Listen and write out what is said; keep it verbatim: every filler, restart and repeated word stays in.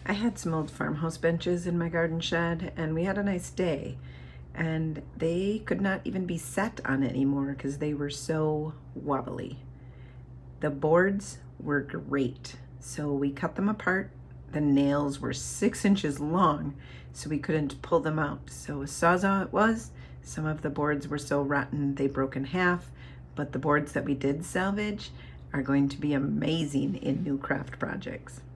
I had some old farmhouse benches in my garden shed and we had a nice day, and they could not even be set on anymore because they were so wobbly. The boards were great, so we cut them apart. The nails were six inches long, so we couldn't pull them out. So a sawzall it was. Some of the boards were so rotten they broke in half, but the boards that we did salvage are going to be amazing in new craft projects.